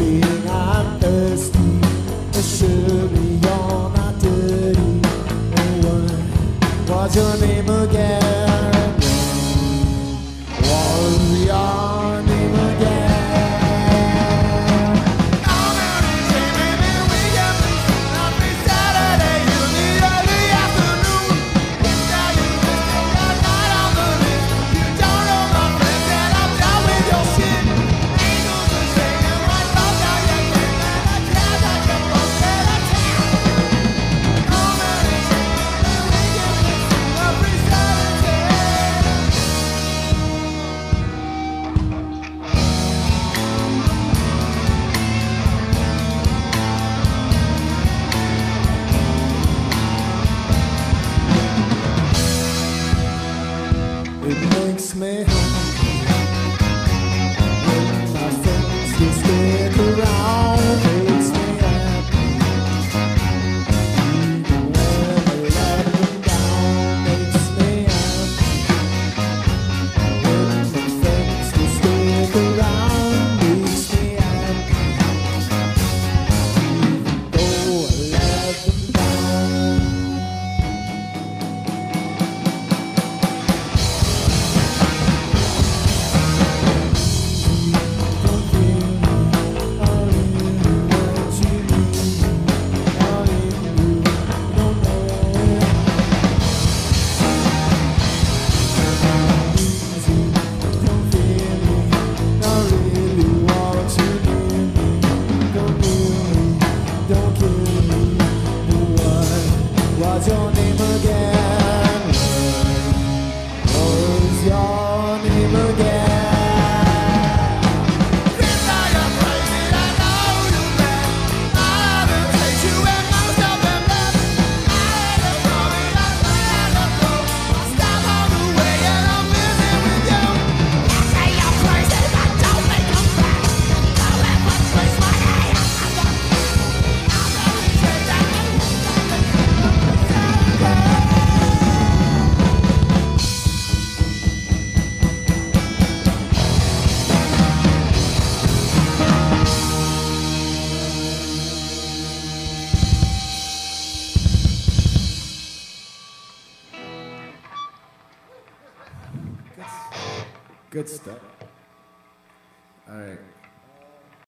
saying I'm thirsty. Surely you're not dirty. What's your name again? What's your name again? It makes me happy when my friends will stick around. Makes me happy even when I let them down. Makes me happy when my friends will stick around. Makes me happy even though I let them down. What's your name again? What's your name again? Since I am crazy, I know you met. I haven't takes you and most of them left. I had a problem, I had a go. Stop on the way and I'm busy with you. You say you're crazy, but don't make them back. Don't ever trace my name. Good stuff. All right.